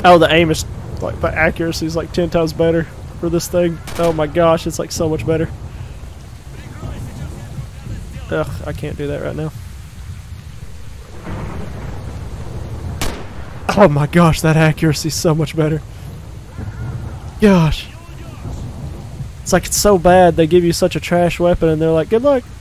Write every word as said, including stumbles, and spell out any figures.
Oh, the aim is like, the accuracy is like ten times better for this thing. Oh my gosh, it's like so much better. Ugh, I can't do that right now. Oh my gosh, that accuracy is so much better. Gosh. It's like it's so bad they give you such a trash weapon and they're like, good luck.